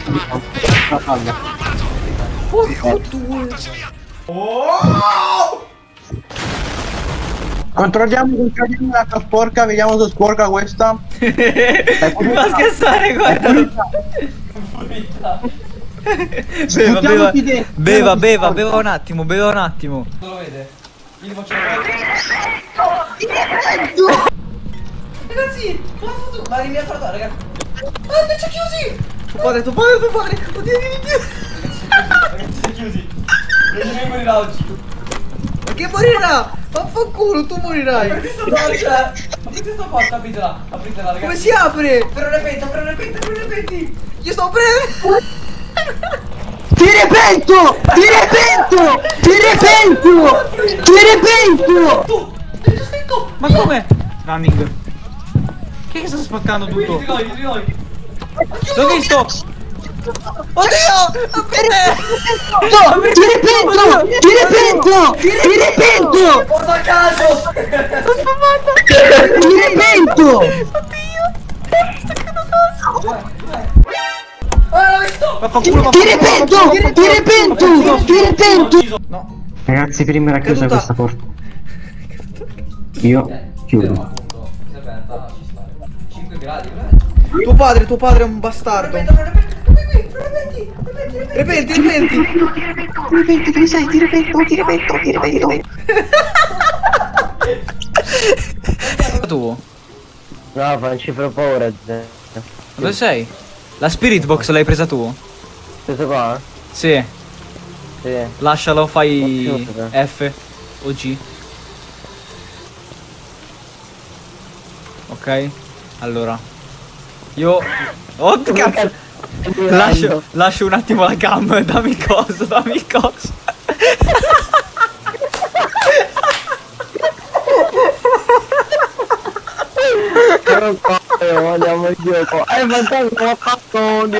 Porco due. Controlliamo la sporca, vediamo se sporca questa. Mi fa scherzare, guarda. Beva un attimo, Non lo vede? Io gli faccio ragazzi, cosa hai fatto? Ma mi ha fatto, ragazzi. Ah, mi c'è chiusi! Tuo padre. Oddio. Ragazzi, sei chiusi. Lui morirà oggi. Ma che morirà? Vaffanculo, tu morirai. Perché sto porta? Aprite sta porta, apritela, ragazzi. Come si apre? Per repenti. Io sto aprendo. Ti repento! Tu, hai già scritto. Ma come? Running. Chi è che sta spaccando tutto? Di noi. L'ho visto! Oddio! Ti repento! Porto a caso! Ti repento! Ah, l'ho visto! Vaffanculo, Ti repento! No. Ragazzi, prima era chiusa questa porta. Io chiudo. 5 gradi, Tuo padre è un bastardo. Repenti. Dove sei? Ti repento. Tu? No, faccio paura. Dove sei? La spirit box l'hai presa tu? Questo qua? Sì. Sì. Lascialo, fai F o G. Ok. Allora. Io... Oh, cazzo! Lascio un attimo la cam, dammi coso. Andiamo in gioco. Fantasma, cazzone.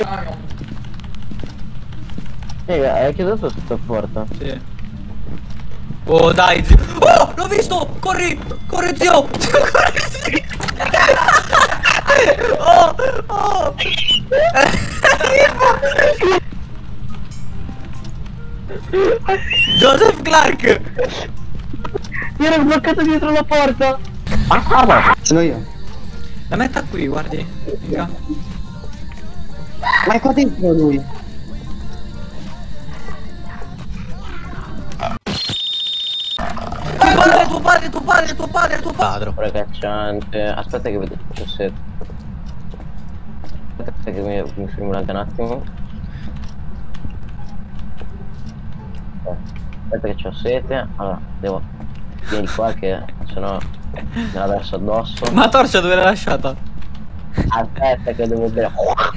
Hai chiuso tutta la porta? Sì. Oh, dai, zio. Oh, l'ho visto! Corri, zio! Oh! Joseph Clark! Mi ero bloccato dietro la porta! Sono io. La metta qui, guardi. Venga. Ma è qua dentro lui. Tuo padre. Ragazziante, aspetta che vedo il set. Aspetta che mi fermo un attimo. Aspetta che c'ho sete. Allora, devo... Vieni qua che sennò me la verso addosso. Ma la torcia dove l'hai lasciata? Aspetta che devo bere.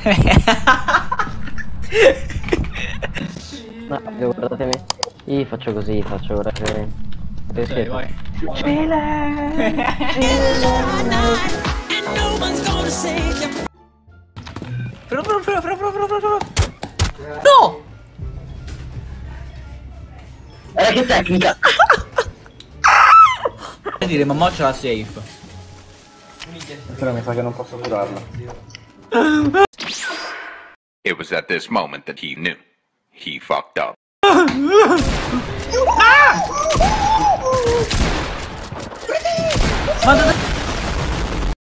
No, guardatemi. Io faccio così, faccio ora che... Ok, vai. Fermo. No! Che tecnica! Vuol dire, mamma c'ha la safe. Però mi sa che non posso curarlo. It was at this moment that he knew. He fucked up. Ma dove...